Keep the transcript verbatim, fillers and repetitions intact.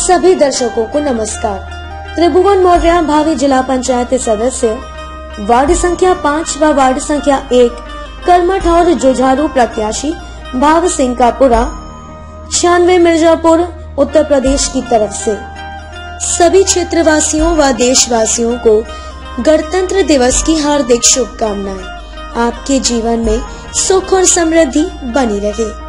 सभी दर्शकों को नमस्कार। त्रिभुवन मौर्य भावी जिला पंचायत सदस्य, वार्ड संख्या पाँच व वार्ड संख्या एक, कर्मठ और जुझारू प्रत्याशी भाव सिंह का पुरा, छियानवे मिर्जापुर, उत्तर प्रदेश की तरफ से सभी क्षेत्रवासियों व देशवासियों को गणतंत्र दिवस की हार्दिक शुभकामनाएं। आपके जीवन में सुख और समृद्धि बनी रहे।